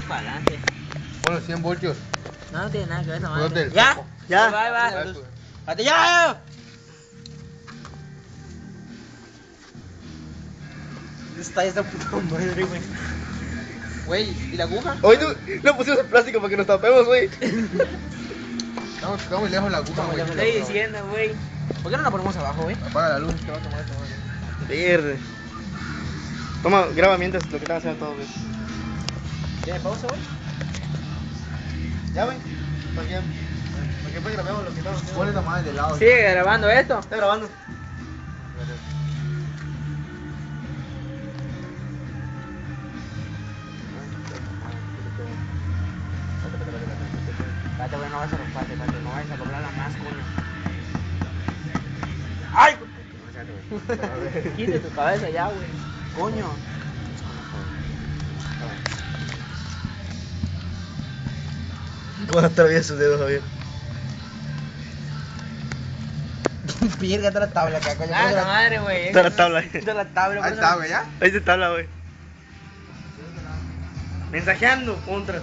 para adelante. Bueno, 100 voltios. No, no tiene nada que ver esa Ponte madre. el ¿Ya? foco. Ya. Ya. Va, va. Eso. ¡Hasta ya! Está esa puta madre, güey. Güey, ¿y la aguja? Hoy no pusimos el plástico para que nos tapemos, güey. Está muy lejos la aguja, güey. Te estoy diciendo, güey. ¿Por qué no la ponemos abajo, güey? Apaga la luz, te va a tomar esta madre. Verde. Toma, graba mientras lo que están haciendo todo, güey. ¿Tiene pausa, güey? Ya, güey. Para que después grabemos lo que estamos haciendo. Pon esta madre de lado. Sigue grabando esto. Está grabando. Espérate, güey, no vas a romperte, espérate, no vayas a doblarla más, coño. ¡Ay! Quite tu cabeza ya, güey. Coño. ¿Cómo atraviesa sus dedos, Javier? Pierga toda la tabla acá, coño. Ah, la madre, güey. Está la tabla. Está la tabla. Ahí está, güey, ya. Ahí está tabla, güey. Mensajeando contra.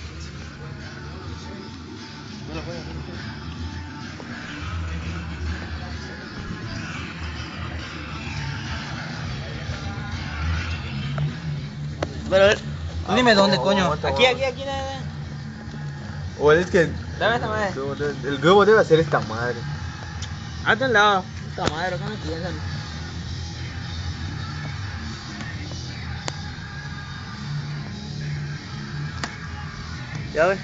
Pero a ver. Dime dónde, coño. Aquí, nada. O es que Dame esta madre. el globo debe hacer esta madre. Hazte un lado. Esta madre, ¿qué me piensan? Ya, güey.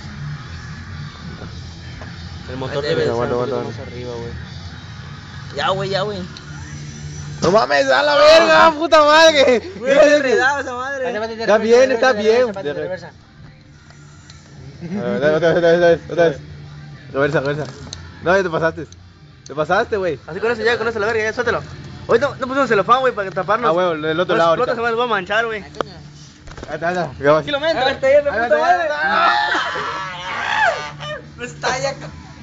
El motor debe de ser un poquito más arriba, güey. Ya, güey, ya, güey. ¡No mames, a la verga, puta madre! Güey, es enredado esa madre. Está bien, está bien. De reversa. Otra vez. Reversa. No, ya te pasaste. Te pasaste, güey. Así con eso ya, con eso la verga, ya, suéltalo. Hoy no pusimos celofán, güey, para taparnos. Ah, güey, del otro lado La otra ahorita. semana nos va a manchar, güey. Ahí está. Grabas. Kilómetro. Ahí está ahí, Ahí puta madre. No está ya.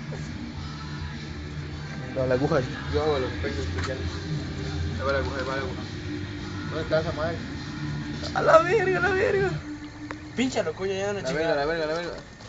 No, la aguja. Yo hago los efectos especiales. Ahí va la aguja. ¿Dónde está esa madre? A la verga. Pínchalo, coño, ya no La verga.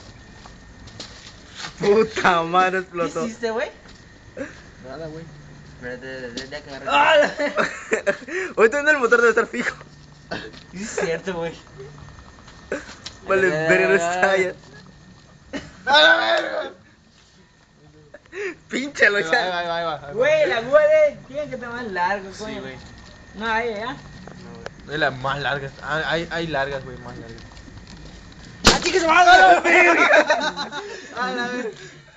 Puta madre, ¿Qué explotó. hiciste, güey? Nada, güey. Espérate, que agarre. ¡Ah! Hoy también el motor debe estar fijo. Sí, es cierto, güey. Vale, verga, no estalla. ¡A la verga! Pínchalo Ahí ya. va. Güey, la aguja de. Tiene que estar más largo, coño. Sí, güey. No, ahí, ya. Es las más largas. Hay largas, güey, más largas. ¡Ah, chica, se va a dar! ¡A la vez!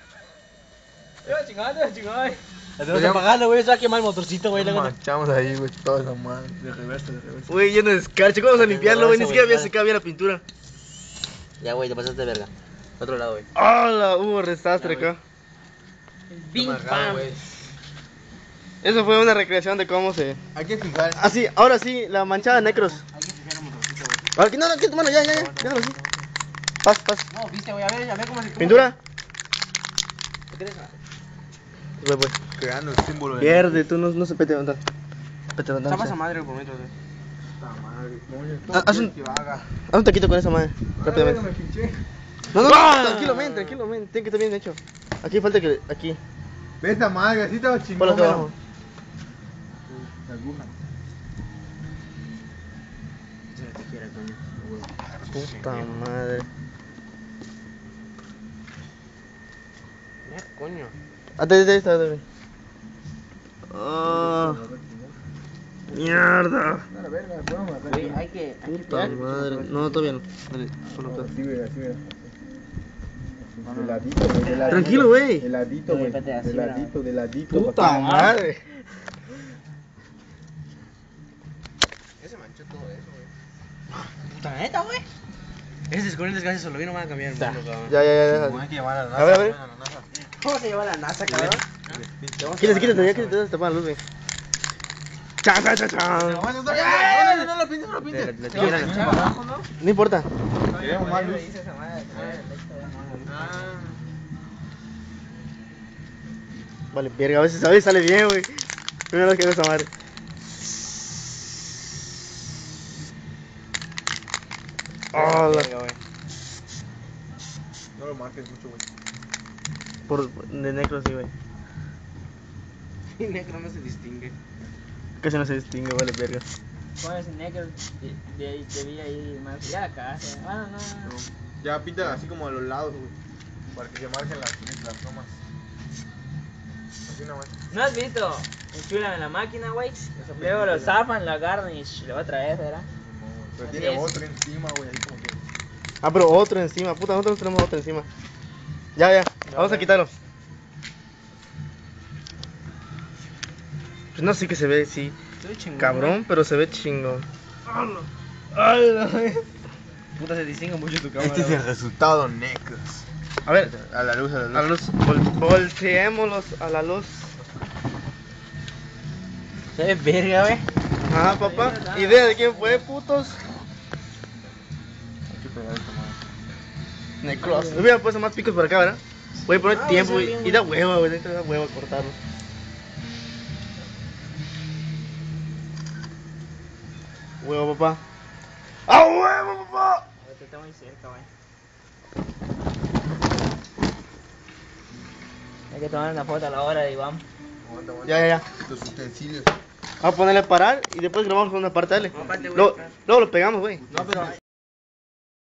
Chingón. Estamos apagando, güey. Se va a quemar el motorcito, güey. Nos manchamos ahí, güey, toda esa madre. De reversa. Güey, lleno de escarcha. ¿Cómo vamos a limpiarlo, güey? Ni siquiera había secado bien la pintura. Ya, güey, te pasaste de verga. Otro lado, güey. ¡Hala! Hubo resastre acá. Bing, Amarrado, pam. güey. Eso fue una recreación de cómo se. Hay que fijar. Ah, sí, ahora sí, la manchada de necros. Hay que fijar el motorcito, güey. Ahora, no, aquí tu mano, ya. Déjalo así. Paz. No, viste, güey. A ver cómo se. Pintura. ¿Qué crees? Voy. Creando el símbolo de. Pierde, tú no se pete, ¿dónde? Pete, ¿dónde? Está esa madre por metro, güey. Puta madre, coño. Ah, haz un- Que haga. Haz un taquito con esa madre, rápidamente. Me pinché. No, ¡Ah! tranquilo, men, tiene que estar bien hecho. Aquí falta que. Aquí, Ve esta madre, así estaba chingón. ponlo acá abajo. La aguja. Se te quiera, coño. Puta madre. Mira, coño. Está bien. Oh, mierda. A la verga, podemos matar. Güey, hay que Puta madre. No, todavía no. Dale, ponlo acá. Así, güey. De ladito, güey. De ladito. Tranquilo, güey. De ladito, güey. Espérate, así, De ladito. Puta madre. Ya se manchó todo eso, güey. Puta neta, güey. Esos descubrimientos que hacen solo no van a cambiar el mundo, cabrón. Ya. Hay que llamar a la NASA. A ver. ¿Cómo se llama la NASA, cabrón? Quítate, te la luz, güey. Chan. No lo pintes. No importa. Queremos más luz. Vale, verga, a veces sale bien, güey. Primera vez que veo esa madre. Ah, la- Verga, güey. No lo marques mucho, güey. de necro, sí, güey. Y negro no se distingue. Casi no se distingue, vale, verga. Pones negro, debía ir más. Ya acá. Bueno, no. Ya pinta así como a los lados, güey. Para que se marquen las tomas. Así nada más. ¿No has visto? Enchulan en la máquina, güey. Luego lo zafan, lo agarran y lo otra vez, ¿verdad? Pero Así tiene es. otro encima, güey, ahí como que. Ah, pero otro encima, puta, nosotros tenemos otro encima. Ya, vamos a quitarlo. Pues no, sí que se ve, sí. Estoy chingón. Cabrón, pero se ve chingón. Puta, se distingue mucho tu cámara. Este es el resultado, necros. A ver, A la luz, a la luz. a la luz, volteémoslos a la luz. Se ve verga, güey. Ah, papá, idea de quién fue, putos. Hay que pegar esta madre. Necros. Me hubieran puesto más picos por acá, ¿verdad? Voy a poner Ah, tiempo, va a ser güey. bien, Y da hueva, güey, da hueva cortarlo. Huevo, papá. ¡Ah, huevo, papá! Ahorita está muy cerca, güey. Hay que tomar una foto a la hora, Iván. Aguanta, aguanta. Ya. Los utensilios. Vamos a ponerle parar y después grabamos una parte, dale. No, aparte, güey, Luego, acá. luego lo pegamos, güey. No, pero